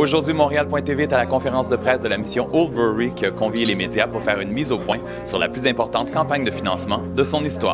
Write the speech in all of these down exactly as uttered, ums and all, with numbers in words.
Aujourd'hui, Montréal point T V est à la conférence de presse de la mission Oldbury qui a convié les médias pour faire une mise au point sur la plus importante campagne de financement de son histoire.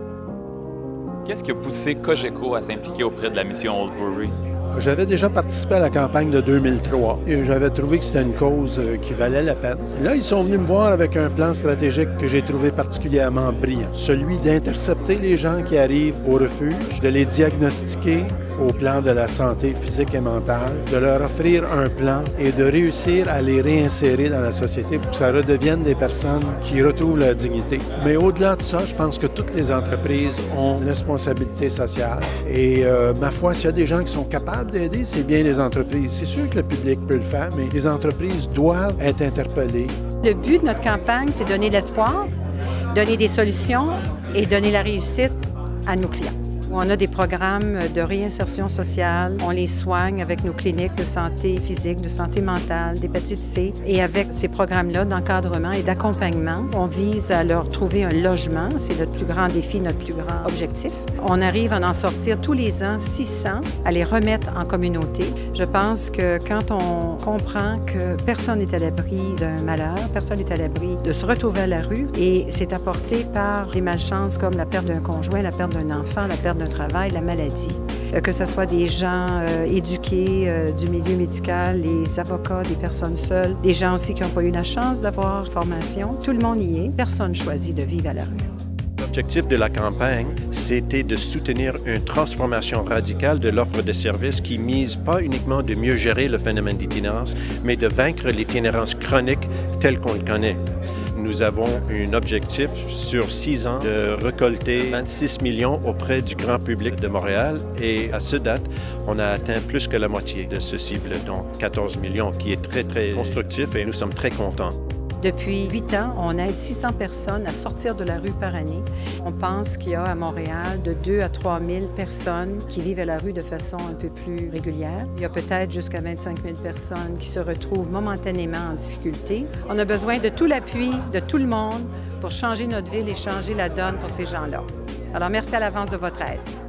Qu'est-ce qui a poussé Cogeco à s'impliquer auprès de la mission Oldbury? J'avais déjà participé à la campagne de deux mille trois et j'avais trouvé que c'était une cause qui valait la peine. Là, ils sont venus me voir avec un plan stratégique que j'ai trouvé particulièrement brillant. Celui d'intercepter les gens qui arrivent au refuge, de les diagnostiquer au plan de la santé physique et mentale, de leur offrir un plan et de réussir à les réinsérer dans la société pour que ça redevienne des personnes qui retrouvent leur dignité. Mais au-delà de ça, je pense que toutes les entreprises ont une responsabilité sociale et euh, ma foi, s'il y a des gens qui sont capables d'aider, c'est bien les entreprises. C'est sûr que le public peut le faire, mais les entreprises doivent être interpellées. Le but de notre campagne, c'est donner l'espoir, donner des solutions et donner la réussite à nos clients. On a des programmes de réinsertion sociale, on les soigne avec nos cliniques de santé physique, de santé mentale, d'hépatite C. Et avec ces programmes-là d'encadrement et d'accompagnement, on vise à leur trouver un logement. C'est notre plus grand défi, notre plus grand objectif. On arrive à en sortir tous les ans six cents, à les remettre en communauté. Je pense que quand on comprend que personne n'est à l'abri d'un malheur, personne n'est à l'abri de se retrouver à la rue, et c'est apporté par des malchances comme la perte d'un conjoint, la perte d'un enfant, la perte d'un travail, la maladie, que ce soit des gens euh, éduqués euh, du milieu médical, les avocats, des personnes seules, des gens aussi qui n'ont pas eu la chance d'avoir formation. Tout le monde y est. Personne choisit de vivre à la rue. L'objectif de la campagne, c'était de soutenir une transformation radicale de l'offre de services qui mise pas uniquement de mieux gérer le phénomène d'itinérance, mais de vaincre l'itinérance chronique telle qu'on le connaît. Nous avons un objectif sur six ans de récolter vingt-six millions auprès du grand public de Montréal et à ce date, on a atteint plus que la moitié de ce cible, donc quatorze millions, qui est très, très constructif et nous sommes très contents. Depuis huit ans, on aide six cents personnes à sortir de la rue par année. On pense qu'il y a à Montréal de deux à trois mille personnes qui vivent à la rue de façon un peu plus régulière. Il y a peut-être jusqu'à vingt-cinq mille personnes qui se retrouvent momentanément en difficulté. On a besoin de tout l'appui de tout le monde pour changer notre ville et changer la donne pour ces gens-là. Alors, merci à l'avance de votre aide.